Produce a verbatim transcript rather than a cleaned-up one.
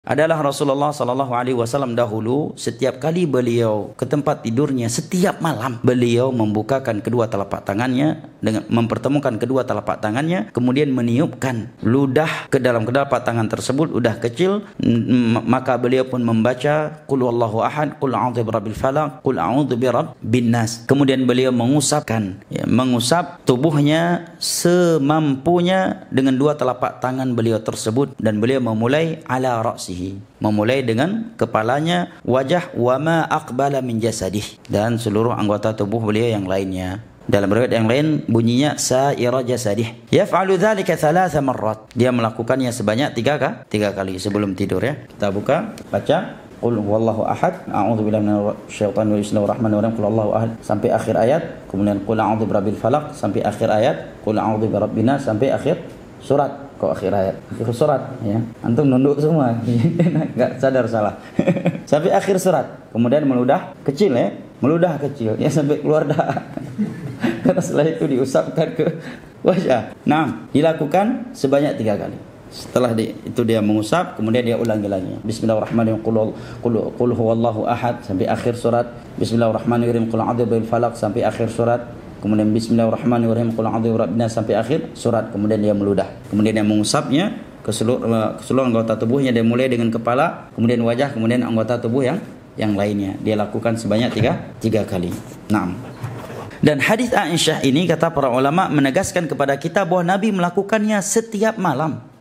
adalah Rasulullah sallallahu alaihi wasallam dahulu setiap kali beliau ke tempat tidurnya, setiap malam beliau membukakan kedua telapak tangannya dengan mempertemukan kedua telapak tangannya, kemudian meniupkan ludah ke dalam telapak tangan tersebut, ludah kecil, maka beliau pun membaca qul huwallahu ahad, qul a'udzu birabbil falaq, qul a'udzu birabbin nas. Kemudian beliau mengusapkan ya, mengusap tubuhnya semampunya dengan dua telapak tangan beliau tersebut, dan beliau memulai ala ra'si, memulai dengan kepalanya, wajah, wama aqbala min jasadih, dan seluruh anggota tubuh beliau yang lainnya. Dalam riwayat yang lain bunyinya sa'ira jasadih. Yaf'alu dzalika thalatha marrat. Dia melakukannya sebanyak tiga kali, tiga kali sebelum tidur ya. Kita buka, baca qul huwallahu ahad, a'udzu billahi minasyaitonir rajim, bismillahirrahmanirrahim, qul huwallahu ahad sampai akhir ayat, kemudian qul a'udzu birabbil falaq sampai akhir ayat, qul a'udzu birabbin nas sampai akhir surat. Kok akhir ayat, akhir surat ya, antum nunduk semua nggak sadar salah sampai akhir surat, kemudian meludah kecil ya, meludah kecil ya sampai keluar darah karena setelah itu diusapkan ke wajah. Nah, dilakukan sebanyak tiga kali. Setelah di, itu dia mengusap, kemudian dia ulangi lagi. Bismillahirrahmanirrahim, qul qul qul huwallahu ahad sampai akhir surat. Bismillahirrahmanirrahim, qul a'udzu birabbil falaq sampai akhir surat. Kemudian bismillahirrahmanirrahim, qul a'udzu birabbin nas sampai akhir surat. Kemudian dia meludah. Kemudian dia mengusapnya ke seluruh, ke seluruh anggota tubuhnya. Dia mulai dengan kepala, kemudian wajah, kemudian anggota tubuh yang yang lainnya. Dia lakukan sebanyak tiga, tiga kali. Naam. Dan hadis Aisyah ini kata para ulama menegaskan kepada kita bahwa Nabi melakukannya setiap malam.